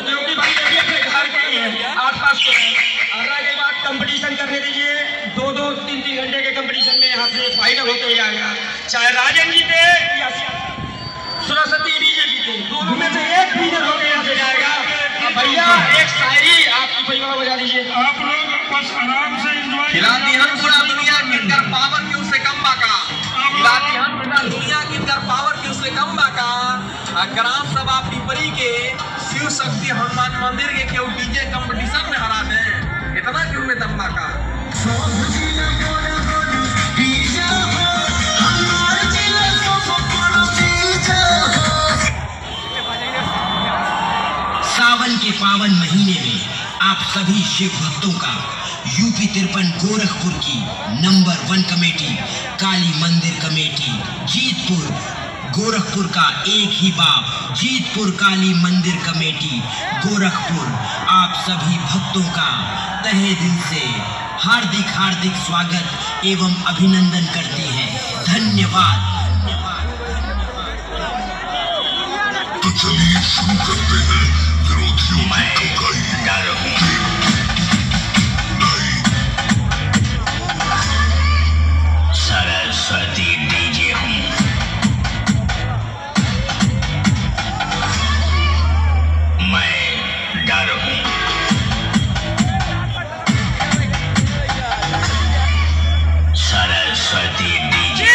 क्योंकि भाई अभी अपने घर के ही हैं, आसपास के हैं। और रही बात कंपटीशन करने दीजिए, 2-2, 3-3 घंटे के कंपटीशन में यहाँ से फाइनल होते ही आएगा। चाहे राजन जीते या सरस्वती डीजे जीते, दोनों में से एक विनर होकर यहाँ से जाएगा। भैया एक शायरी आपकी परिवार बजा दीजिए। आप लोग बस आराम से एंजॉय खिलाती हम पूरा दुनिया किनकर पावर की उससे कम बाका, खिलाती हम पूरा दुनिया किनकर पावर की उससे कम बाका। ग्राम सभा पिपरी के शिव शक्ति हनुमान मंदिर के केहू डीजे कंपटीशन में हरा दे, इतना क्यों में दम बाका। सावन के पावन महीने में आप सभी शिव भक्तों का यूपी 53 गोरखपुर की नंबर 1 कमेटी काली मंदिर कमेटी जीतपुर गोरखपुर का एक ही बाप जीतपुर काली मंदिर कमेटी गोरखपुर आप सभी भक्तों का तहे दिल से हार्दिक स्वागत एवं अभिनंदन करती है। धन्यवाद। तो चलिए शुरू करते हैं विरोधियों की ठुकाई। सरस्वती डीजे हूँ, मैं डर हूँ। सरस्वती डीजे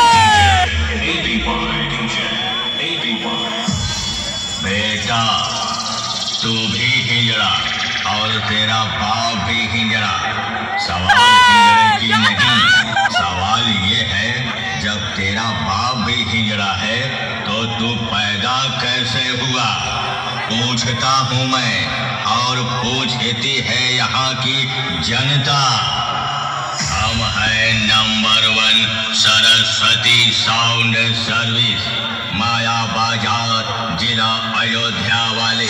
बेटा तू भी हिजड़ा और तेरा बाप भी हिजड़ा। सवाल हिजड़े की नहीं, सवाल ये है जब तेरा बाप भी हिजड़ा है तो तू पैदा कैसे हुआ, पूछता हूँ मैं और पूछती है यहाँ की जनता। हम है number 1 Saraswati sound service, Maya Bazaar, जिला अयोध्या वाले।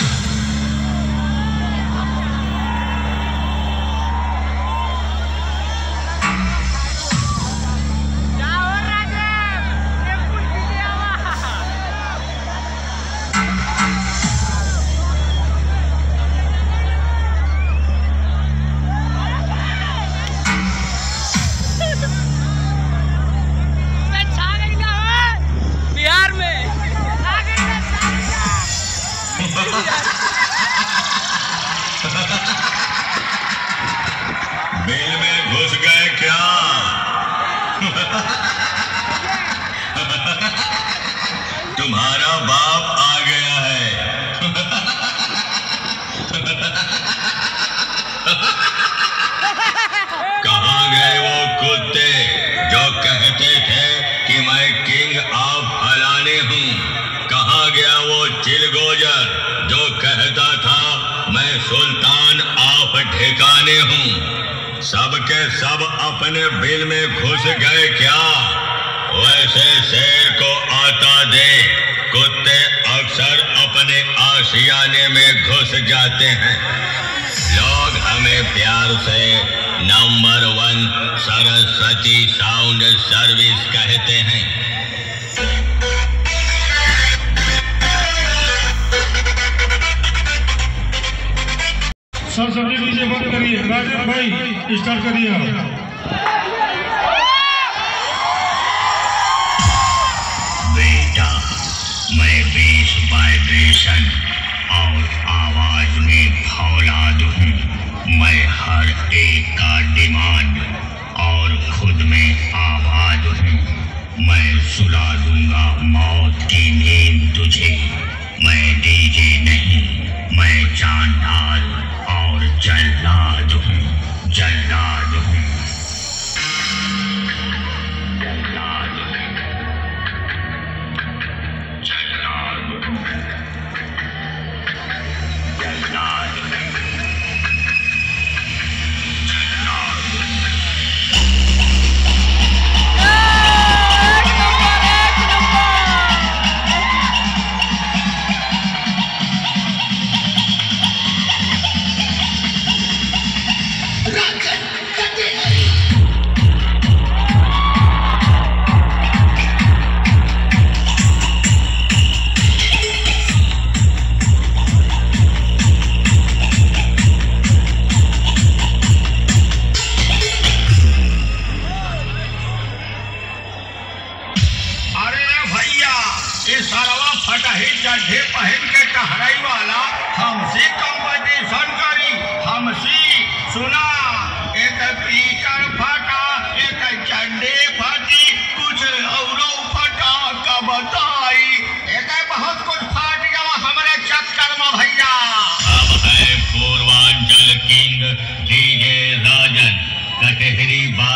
बिल में घुस गए क्या? तुम्हारा बाप आ गया है। कहाँ गए वो कुत्ते जो कहते थे कि मैं किंग ऑफ फलाने हूँ? कहाँ गया वो चिलगोजर जो कहता था मैं सुल्तान ऑफ ठिकाने हूँ? सबके सब अपने बिल में घुस गए क्या? वैसे शेर को आता दे, कुत्ते अक्सर अपने आशियाने में घुस जाते हैं। लोग हमें प्यार से नंबर 1 सरस्वती साउंड सर्विस कहते हैं। सरस्वती डीजे बंद करिए, राजन भाई स्टार्ट करिए आप। बेटा मैं बेस वाइब्रेशन और आवाज में फौलाद हूँ। मैं हर एक का डिमांड और खुद में आबाद हूँ। मैं सुला दूंगा मौत की नींद तुझे। मैं डीजे नहीं, मैं चांडाल और जल्लाद हूँ, जल्लाद हूँ, जल्लाद हूँ, जल्लाद हूँ।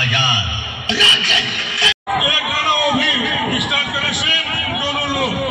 आजाद। एक गाना वो भी स्टार्ट करें सेम दोनों लोग।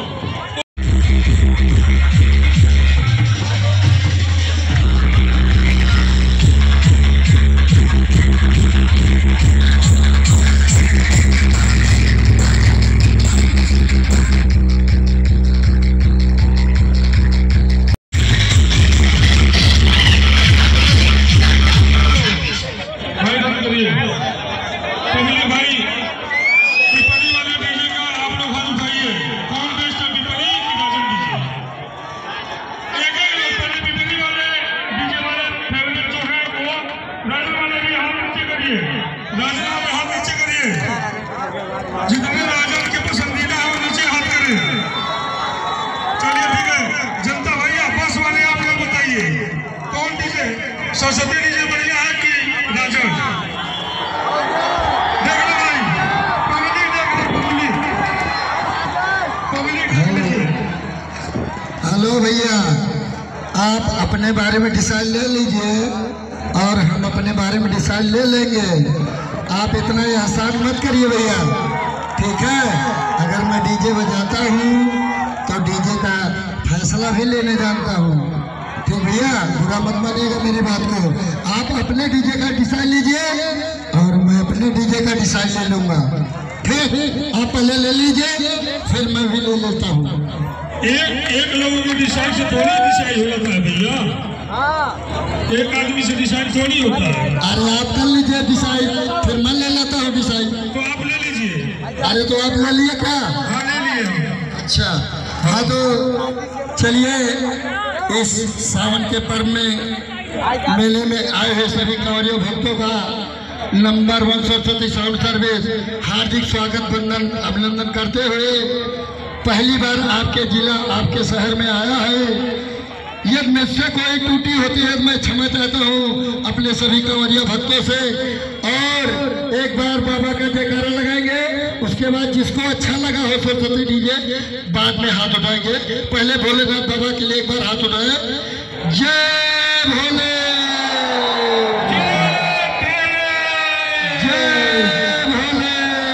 जितने राजा के पसंदीदा है वो नीचे हाथ करें। चलिए ठीक है जनता भाई आपस वाले आप लोग बताइए कौन डीजे सरस्वती डीजे बढ़िया है कि राजा? देख लो भाई पब्लिक। हेलो भैया, आप अपने बारे में डिसाइड ले लीजिए और हम अपने बारे में डिसाइड ले लेंगे। आप इतना एहसान मत करिए भैया, ठीक है? अगर मैं डीजे बजाता हूँ तो डीजे का फैसला भी लेने जानता हूँ, ठीक भैया? बुरा मत मानिएगा मेरी बात को। आप अपने डीजे का डिसाइड लीजिए और मैं अपने डीजे का डिसाइड ले लूँगा, ठीक? आप पहले ले लीजिए फिर मैं भी ले लेता हूँ। एक लोगों के डिसाइड से थोड़ी डिसाइड हो जाता है भैया, एक आदमी से डिसाइड थोड़ी होता है। अरे आप कर लीजिए डिसाइड, फिर मैं ले लेता हूँ डिसाइड। तो आप ले लीजिए। अरे तो आप ले लिए क्या? हाँ ले लिए। अच्छा हाँ, तो चलिए इस सावन के पर्व में मेले में आए हुए सभी कांवरियों भक्तों का नंबर 1 सरस्वती साउंड सर्विस हार्दिक स्वागत वंदन अभिनंदन करते हुए पहली बार आपके जिला आपके शहर में आया है। यदि मुझसे कोई त्रुटि होती है तो मैं क्षमा चाहता हूँ अपने सभी कांवरिया भक्तों से। और एक बार बाबा का जयकारा लगाएंगे, उसके बाद जिसको अच्छा लगा हो सरस्वती डीजे बाद में हाथ उठाएंगे। पहले भोलेनाथ बाबा के लिए एक बार हाथ उठाए। जय भोले, जय भोले।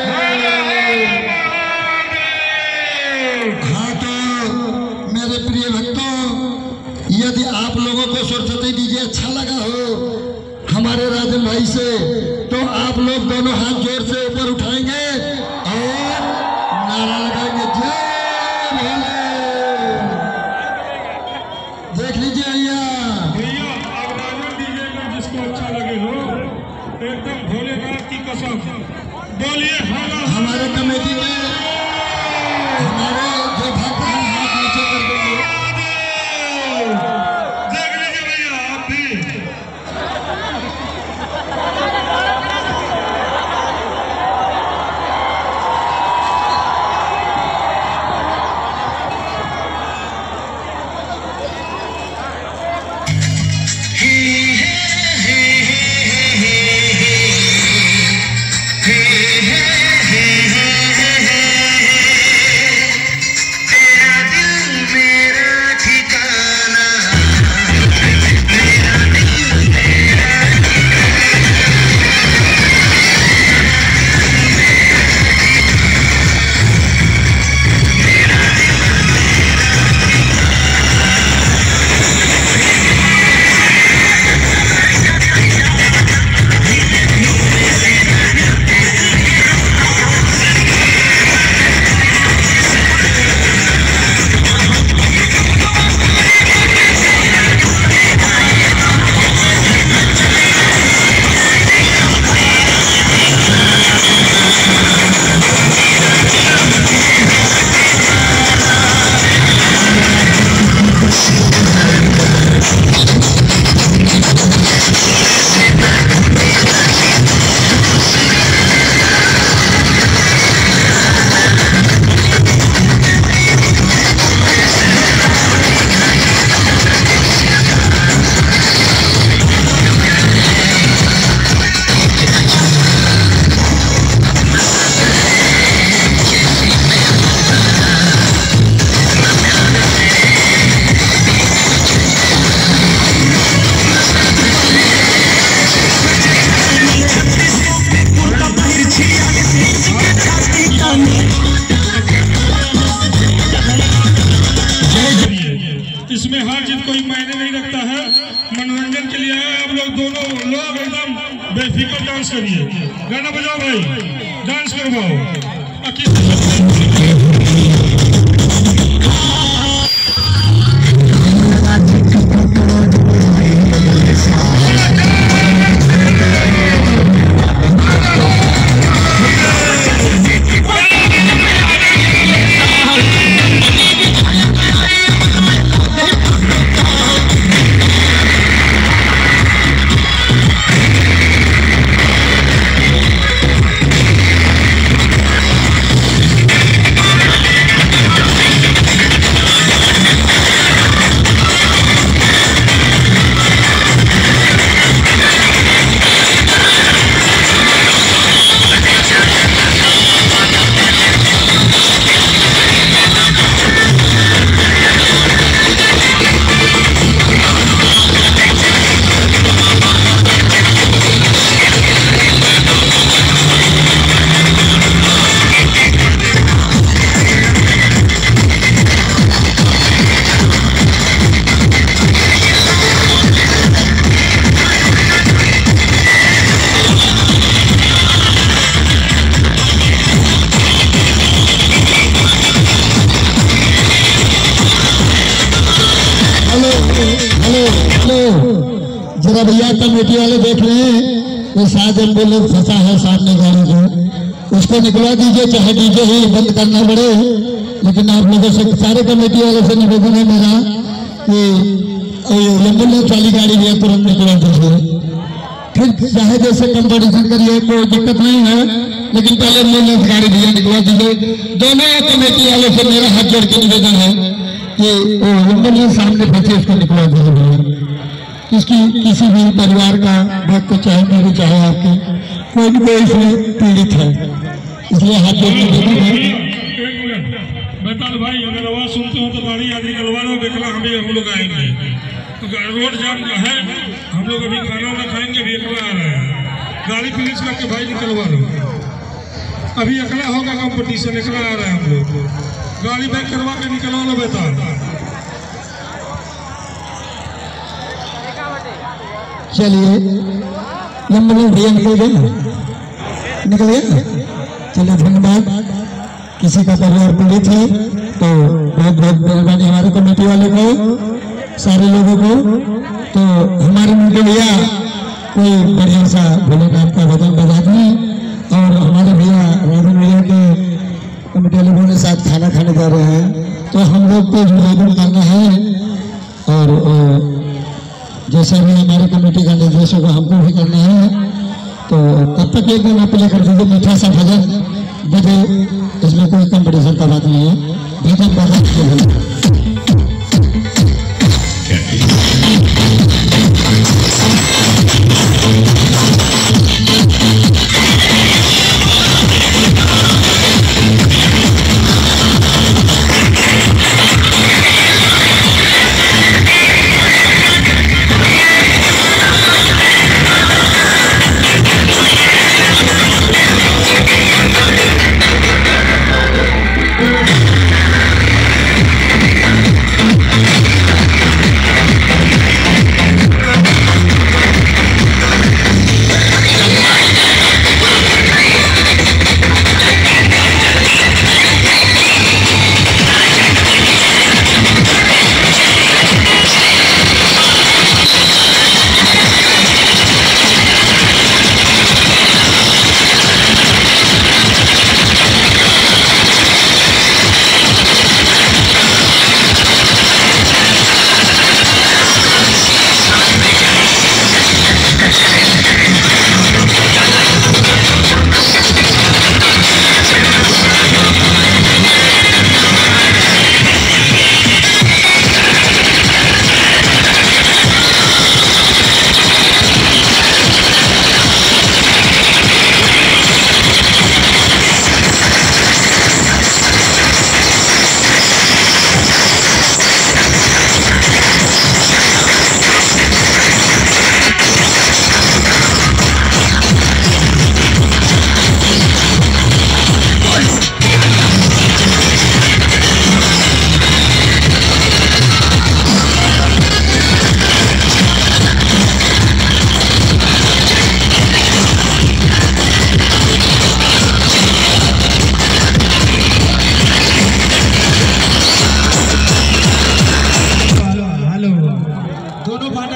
हाँ तो मेरे प्रिय भक्तों, यदि आप लोगों को सरस्वती डीजे अच्छा लगा हो हमारे राजन भाई से, तो आप लोग दोनों हाथ जोर से ऊपर उठाएंगे और नारा लगाएंगे जय भोले। देख लीजिए भैया आप राजन डीजे में जिसको अच्छा लगे हो एकदम भोलेनाथ की कसम बोलिए। हमारे कमेटी में हमारे जो भक्त हैं हाथ नीचे कर देंगे। देख लीजिए भैया आप भी। हे हे हे हे हे हे हे दोनों लोग एकदम बेफिक्र डांस करिए। गाना बजाओ भाई, डांस करवाओ। जरा भैया कमेटी वाले देख रहे हैं, ये शायद एम्बुलेंस फंसा है सामने गाड़ी को, उसको निकलवा दीजिए, चाहे डीजे ही बंद करना पड़े। लेकिन आप लोगों से, सारे कमेटी वालों से निवेदन है मेरा कि एम्बुलेंस वाली गाड़ी भी तुरंत निकलवा दीजिए। फिर चाहे जैसे कंपटीशन करिए, कोई दिक्कत नहीं है, लेकिन पहले एम्बुलेंस गाड़ी भैया निकलवा दीजिए। दोनों कमेटी वालों से मेरा हाथ जोड़ के निवेदन है कि एम्बुलेंस सामने फंसे, उसको निकलवा दीजिए। किसी भी परिवार का व्यक्ति, चाहे मेरे चाहे आपके, कोई भी कोई इसमें पीड़ित है, इसलिए हाथ जोड़ के निवेदन है। बैताल भाई, अगर आवाज सुनते हो तो गाड़ी आदि निकलवा लो, बेखला हम लोग आएंगे। तो रोड जाम है, हम लोग अभी खाना ना खाएंगे, अभी अकला आ रहा है। गाड़ी पुलिस करके भाई निकलवा लो, अभी अकला होगा कंपटीशन, अकला आ रहा है हम लोग। गाड़ी बैक करवा के निकलवा लो बैताल। चलिए एम्बुलेंस भैया निकल गया। चलिए धन्यवाद। किसी का परिवार पीड़ित है तो बहुत बहुत मेहरबानी हमारे कमेटी वाले को, सारे लोगों को। तो हमारे मुझे भैया कोई बढ़िया सा भोलेनाथ का भजन बजा दिए, और हमारे भैया राजन भैया के कमेटी लोगों के साथ खाना खाने जा रहे हैं। तो हम लोग को निवेदन करना है, और जैसा भी हमारे कमेटी का निर्देश होगा हमको भी करना है। तो तब तक एक दिन प्ले कर दीजिए, मीठा सा भजन बजे, इसमें कोई कंपटीशन का बात नहीं है, भजन बजा।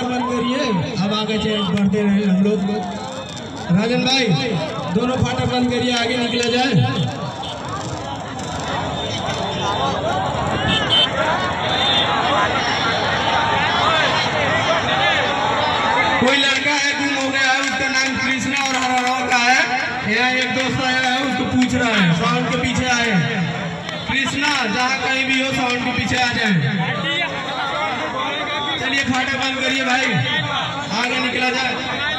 बंद करिए, अब आगे बढ़ते रहे हम लोग। राजन भाई दोनों फाटक बंद करिए, आगे निकला जाए। कोई लड़का है गुम हो गया है, उसका नाम कृष्णा और हराराव का है। यहाँ एक दोस्त आया है, उसको पूछ रहा है, साउंड के पीछे आए। कृष्णा जहाँ कहीं भी हो साउंड के पीछे आ जाए। चलिए फाटक बंद करिए भाई, आगे निकला जाए।